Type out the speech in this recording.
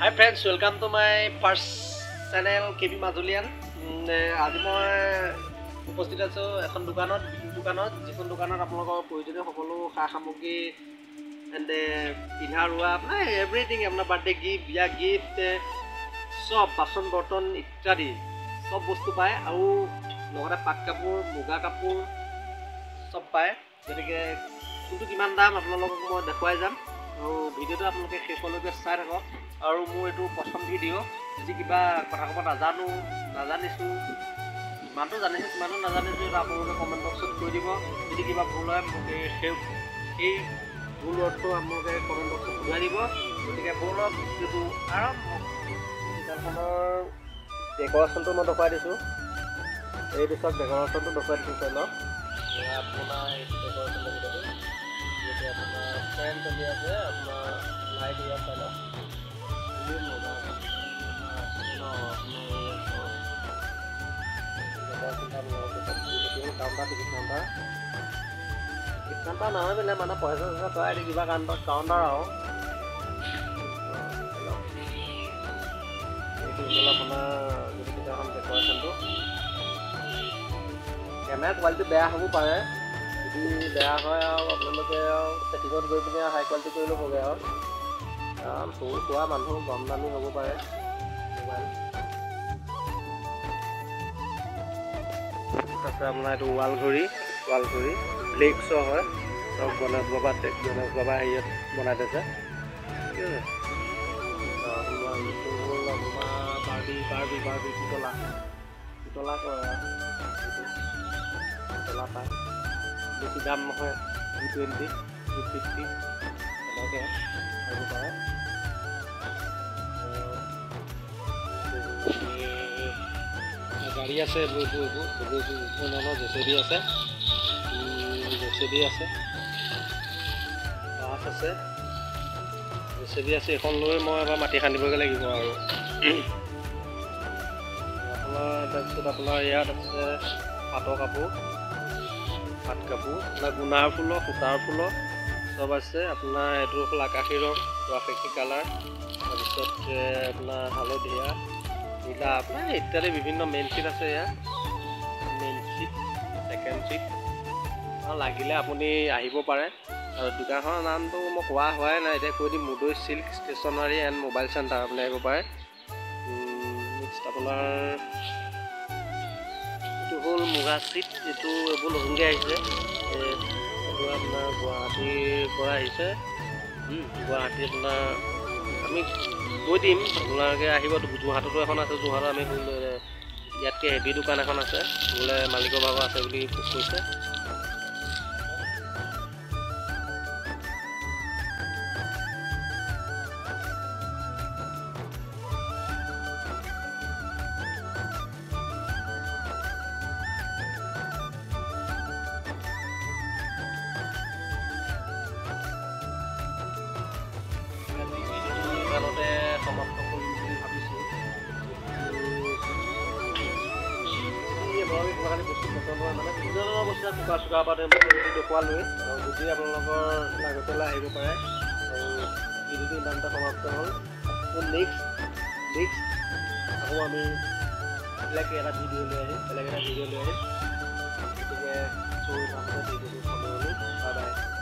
Hi friends, welcome to my first channel KB Majulian. আজি মই উপস্থিত আছো এখন দোকানত যিখন দোকানত আপোনালোকৰ প্ৰয়োজনীয় সকলো সা সামগ্ৰী এণ্ড পিন্ধা ৰোৱা আপোনাৰ এভৰিথিং আপোনাৰ বাৰ্থডে গিফ্ট বিয়া গিফ্ট সব বাচন বৰ্তন ইত্যাদি সব বস্তু পায় আৰু লগতে পাট কাপোৰ মুগা কাপোৰ সব পায়। গতিকে কোনটো কিমান দাম আপোনালোকক মই দেখুৱাই যাম আৰু ভিডিঅ'টো আপোনালোকে শেষলৈকে চাই থাকক। আৰু মোৰ এইটো প্ৰথম ভিডিঅ' যদি কিবা কথা ক'ব নাজানিছোঁ ইমানটো জানিছোঁ সিমানো নাজানিছোঁ এটা আপোনালোকে কমেণ্ট বক্সত কৈ দিব। যদি কিবা ভুল হয় মোক সেই ভুল অৰ্থটো আপোনালোকে কমেণ্ট বক্সত বুজাই দিব। গতিকে ব'লক ভিডিঅ'টো আৰম্ভ। দোকানখনৰ ডেক'ৰেশ্যনটো মই দেখুৱাই দিছোঁ। এইটো চাওক ডেক'ৰেশ্যনটো দেখুৱাই দিছোঁ চাই লওক। আপোনাৰ এইটো ডেক'ৰেশ্যন ভিতৰতো যিহেতু আপোনাৰ ফেন চলি আছে, আপোনাৰ লাইট ইয়াত চাই লওক। কাউণ্টাৰ নহয় বোলে মানে পইচা চইচা পাই কিবা কাউণ্টাৰ আৰু এইটো হ'ল আপোনাৰ এখন ডেক'ৰেশ্যনটো। কেমেৰা কোৱালিটি বেয়া হ'ব পাৰে, যদি বেয়া হয় আৰু আপোনালোকে আৰু ছেটিঙত গৈ পিনে হাই কোৱালিটি কৰি ল'বগৈ আৰু কাৰণ সৰু খোৱা মানুহ কম দামী হ'ব পাৰে মোবাইল। আছে আপোনাৰ এইটো ৱাল ঘড়ী ফ্লেক্সৰ হয়, চব গণেশ বাবা হেৰিয়াত বনাই থৈছে। ঠিক আছে, বাৰ্বি পুতলা কৰে পুতলা পায়। বেছি দাম নহয়, 220 250 এনেকৈ হ'ব পাৰে। গাড়ী আছে এইবোৰ জেচিবি আছে বাছ আছে জেচিবি আছে। এখন লৈ মই এবাৰ মাটি খান্দিবগৈ লাগিব আৰু তাৰপিছত আপোনাৰ ইয়াত আছে পাট কাপোৰ আপোনাৰ গুণাৰ ফুলৰ সূতাৰ ফুলৰ চব আছে। আপোনাৰ এইটো হ'ল আকাশী ৰং আকাশী কালাৰ, তাৰপিছত আপোনাৰ হালধীয়া নীলা আপোনাৰ ইত্যাদি বিভিন্ন মেইন চিট আছে। ইয়াত মেইন চিট ছেকেণ্ড চিট লাগিলে আপুনি আহিব পাৰে। আৰু দোকানখনৰ নামটো মই কোৱা হোৱাই নাই, এতিয়া কৈ দিম Mudoi silk stationery and mobile centre আপুনি আহিব পাৰে। নেক্সট আপোনাৰ এইটো হ'ল মুগা চিট, এইবোৰ নতুনকৈ আহিছে। এইটো আপোনাৰ গুৱাহাটীৰ পৰা আহিছে। গুৱাহাটী আপোনাৰ আমি কৈ দিম, আপোনালোকে আহিব। যোৰহাটতো এখন আছে, যোৰহাটত আমি ইয়াতকৈ হেভি দোকান এখন আছে বোলে মালিকৰ ভাগৰ আছে বুলি কৈছে। দোকানতে সমাপ্ত কৰিম বুলি ভাবিছোঁ। আপোনালোকে বস্তু পচন্দ হয় মানে বিভিন্ন ধৰণৰ বস্তু চোকা পাতে দেখুৱালোৱে, আৰু যদি আপোনালোকৰ লাগতিয়ালে আহিব পাৰে। আৰু ভিডিঅ'টো ইমানটা সমাপ্ত হ'ল। আকৌ নেক্সট আকৌ আমি বেলেগ এটা ভিডিঅ' লৈ আহিম। গতিকে ভিডিঅ'টো চাবলৈ বাই বাই।